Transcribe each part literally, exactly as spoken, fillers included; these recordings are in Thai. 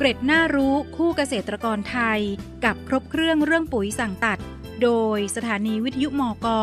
เกร็ดน่ารู้คู่เกษตรกรไทยกับครบเครื่องเรื่องปุ๋ยสั่งตัดโดยสถานีวิทยุมก.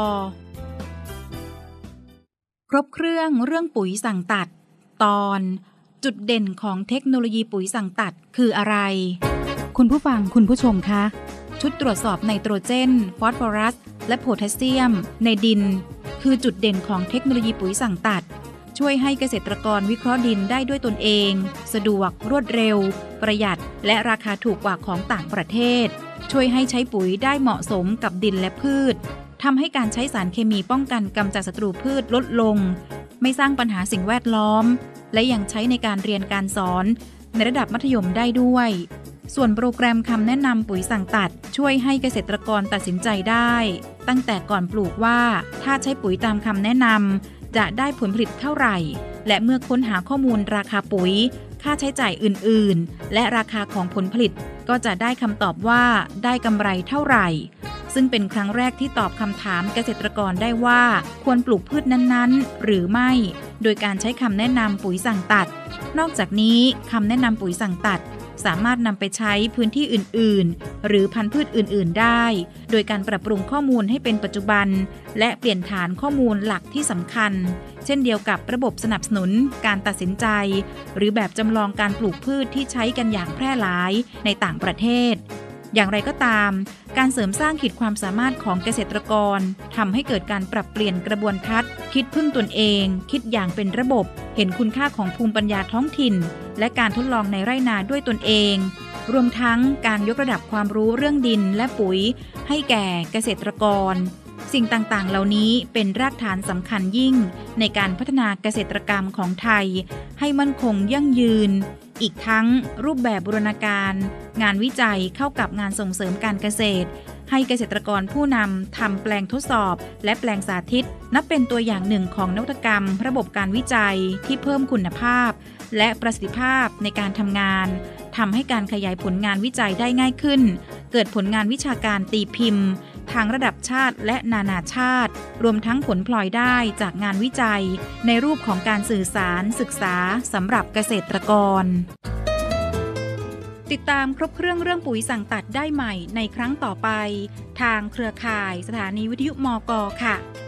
ครบเครื่องเรื่องปุ๋ยสั่งตัดตอนจุดเด่นของเทคโนโลยีปุ๋ยสั่งตัดคืออะไรคุณผู้ฟังคุณผู้ชมคะชุดตรวจสอบไนโตรเจนฟอสฟอรัสและโพแทสเซียมในดินคือจุดเด่นของเทคโนโลยีปุ๋ยสั่งตัดช่วยให้เกษตรกรวิเคราะห์ดินได้ด้วยตนเองสะดวกรวดเร็วประหยัดและราคาถูกกว่าของต่างประเทศช่วยให้ใช้ปุ๋ยได้เหมาะสมกับดินและพืชทำให้การใช้สารเคมีป้องกันกำจัดศัตรูพืชลดลงไม่สร้างปัญหาสิ่งแวดล้อมและยังใช้ในการเรียนการสอนในระดับมัธยมได้ด้วยส่วนโปรแกรมคำแนะนำปุ๋ยสั่งตัดช่วยให้เกษตรกรตัดสินใจได้ตั้งแต่ก่อนปลูกว่าถ้าใช้ปุ๋ยตามคำแนะนำจะได้ผลผลิตเท่าไหร่และเมื่อค้นหาข้อมูลราคาปุ๋ยค่าใช้จ่ายอื่นๆและราคาของผลผลิตก็จะได้คำตอบว่าได้กำไรเท่าไหร่ซึ่งเป็นครั้งแรกที่ตอบคำถามเกษตรกรได้ว่าควรปลูกพืชนั้นๆหรือไม่โดยการใช้คำแนะนำปุ๋ยสั่งตัดนอกจากนี้คำแนะนำปุ๋ยสั่งตัดสามารถนำไปใช้พื้นที่อื่นๆหรือพันธุ์พืชอื่นๆได้โดยการปรับปรุงข้อมูลให้เป็นปัจจุบันและเปลี่ยนฐานข้อมูลหลักที่สำคัญเช่นเดียวกับระบบสนับสนุนการตัดสินใจหรือแบบจำลองการปลูกพืชที่ใช้กันอย่างแพร่หลายในต่างประเทศอย่างไรก็ตามการเสริมสร้างขีดความสามารถของเกษตรกรทำให้เกิดการปรับเปลี่ยนกระบวนทัศน์คิดพึ่งตนเองคิดอย่างเป็นระบบเห็นคุณค่าของภูมิปัญญาท้องถิ่นและการทดลองในไร่นาด้วยตนเองรวมทั้งการยกระดับความรู้เรื่องดินและปุ๋ยให้แก่เกษตรกรสิ่งต่างๆเหล่านี้เป็นรากฐานสำคัญยิ่งในการพัฒนาเกษตรกรรมของไทยให้มั่นคงยั่งยืนอีกทั้งรูปแบบบูรณาการงานวิจัยเข้ากับงานส่งเสริมการเกษตรให้เกษตรกรผู้นำทำแปลงทดสอบและแปลงสาธิตนับเป็นตัวอย่างหนึ่งของนวัตกรรมระบบการวิจัยที่เพิ่มคุณภาพและประสิทธิภาพในการทำงานทำให้การขยายผลงานวิจัยได้ง่ายขึ้นเกิดผลงานวิชาการตีพิมพ์ทางระดับชาติและนานาชาติรวมทั้งผลพลอยได้จากงานวิจัยในรูปของการสื่อสารศึกษาสำหรับเกษตรกรติดตามครบเครื่องเรื่องปุ๋ยสั่งตัดได้ใหม่ในครั้งต่อไปทางเครือข่ายสถานีวิทยุมก.ค่ะ